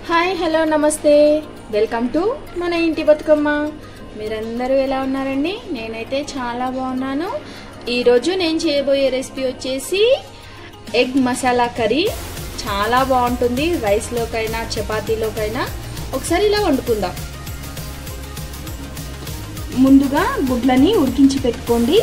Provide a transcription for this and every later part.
Hi hello నమస్తే welcome to మన ఇంటి బతుకమ్మ. మీరందరూ ఎలా ఉన్నారండి? నేనైతే చాలా బాగున్నాను. ఈరోజు నేను చేయబోయే రెసిపీ వచ్చేసి ఎగ్ మసాలా కర్రీ. చాలా బాగుంటుంది, రైస్లోకైనా చపాతీలోకైనా. ఒకసారి ఇలా వండుకుందాం. ముందుగా గుడ్లని ఉడికించి పెట్టుకోండి.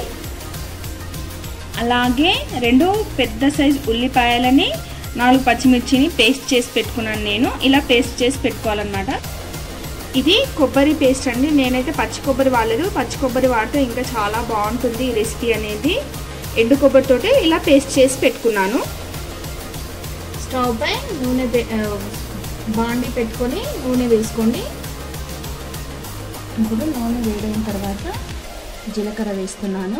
అలాగే 2 పెద్ద సైజు ఉల్లిపాయలని 4 పచ్చిమిర్చిని పేస్ట్ చేసి పెట్టుకున్నాను. నేను ఇలా పేస్ట్ చేసి పెట్టుకోవాలన్నమాట. ఇది కొబ్బరి పేస్ట్ అండి. నేనైతే పచ్చి కొబ్బరి వాడలేదు. పచ్చి కొబ్బరి వాడితే ఇంకా చాలా బాగుంటుంది ఈ రెసిపీ అనేది. ఎండు కొబ్బరితోటి ఇలా పేస్ట్ చేసి పెట్టుకున్నాను. స్టవ్ పై నూనె బాండి పెట్టుకొని నూనె వేసుకోండి. ఇప్పుడు నూనె వేడైన తర్వాత జీలకర్ర వేస్తున్నాను.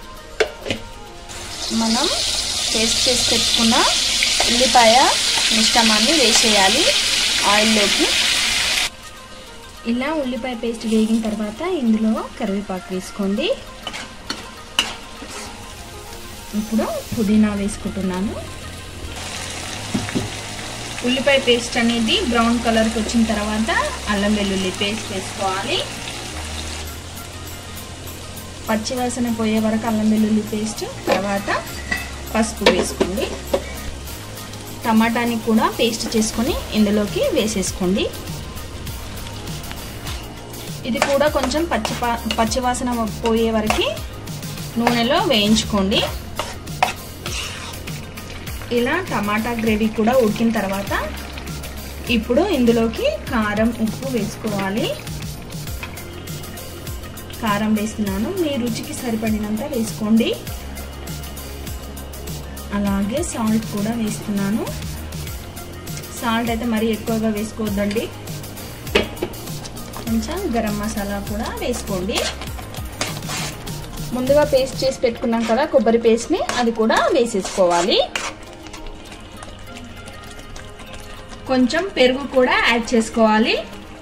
మనం పేస్ట్ చేసి పెట్టుకున్న ఉల్లిపాయ మిశ్రమాన్ని వేసేయాలి ఆయిల్లోకి. ఇలా ఉల్లిపాయ పేస్ట్ వేగిన తర్వాత ఇందులో కరివేపాకు వేసుకోండి. ఇప్పుడు పుదీనా వేసుకుంటున్నాను. ఉల్లిపాయ పేస్ట్ అనేది బ్రౌన్ కలర్కి వచ్చిన తర్వాత అల్లం వెల్లుల్లి పేస్ట్ వేసుకోవాలి. పచ్చివాసన పోయే వరకు అల్లం వెల్లుల్లి పేస్ట్. తర్వాత పసుపు వేసుకోండి. టమాటాని కూడా పేస్ట్ చేసుకొని ఇందులోకి వేసేసుకోండి. ఇది కూడా కొంచెం పచ్చివాసన పోయే వరకు నూనెలో వేయించుకోండి. ఇలా టమాటా గ్రేవీ కూడా ఉడికిన తర్వాత ఇప్పుడు ఇందులోకి కారం ఉప్పు వేసుకోవాలి. కారం వేస్తున్నాను, మీ రుచికి సరిపడినంత వేసుకోండి. అలాగే సాల్ట్ కూడా వేస్తున్నాను. సాల్ట్ అయితే మరీ ఎక్కువగా వేసుకోవద్దండి. కొంచెం గరం మసాలా కూడా వేసుకోండి. ముందుగా పేస్ట్ చేసి పెట్టుకున్నాం కదా కొబ్బరి పేస్ట్ని, అది కూడా వేసేసుకోవాలి. కొంచెం పెరుగు కూడా యాడ్ చేసుకోవాలి.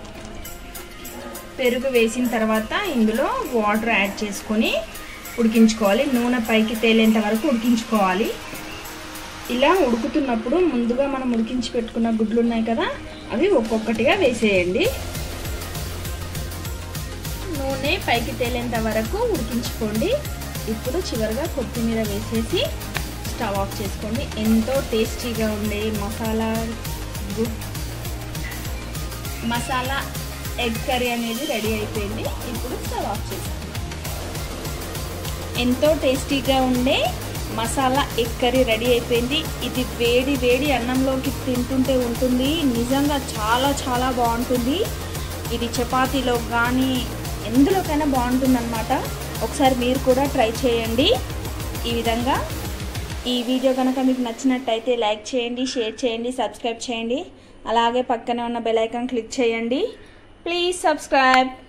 పెరుగు వేసిన తర్వాత ఇందులో వాటర్ యాడ్ చేసుకొని ఉడికించుకోవాలి. నూనె పైకి తేలేంత వరకు ఉడికించుకోవాలి. ఇలా ఉడుకుతున్నప్పుడు ముందుగా మనం ఉడికించి పెట్టుకున్న గుడ్లు ఉన్నాయి కదా, అవి ఒక్కొక్కటిగా వేసేయండి. నూనె పైకి తేలేంత వరకు ఉడికించుకోండి. ఇప్పుడు చివరిగా కొత్తిమీర వేసేసి స్టవ్ ఆఫ్ చేసుకోండి. ఎంతో టేస్టీగా ఉండే మసాలా ఎగ్ కర్రీ అనేది రెడీ అయిపోయింది. ఇప్పుడు స్టవ్ ఆఫ్ చేసుకోండి. ఎంతో టేస్టీగా ఉండే మసాలా ఎగ్ కర్రీ రెడీ అయిపోయింది. ఇది వేడి వేడి అన్నంలోకి తింటుంటే ఉంటుంది. నిజంగా చాలా చాలా బాగుంటుంది. ఇది చపాతీలో కానీ ఎందులోకైనా బాగుంటుంది అన్నమాట. ఒకసారి మీరు కూడా ట్రై చేయండి ఈ విధంగా. ఈ వీడియో కనుక మీకు నచ్చినట్టయితే లైక్ చేయండి, షేర్ చేయండి, సబ్స్క్రైబ్ చేయండి. అలాగే పక్కనే ఉన్న బెల్ ఐకాన్ క్లిక్ చేయండి. Please subscribe.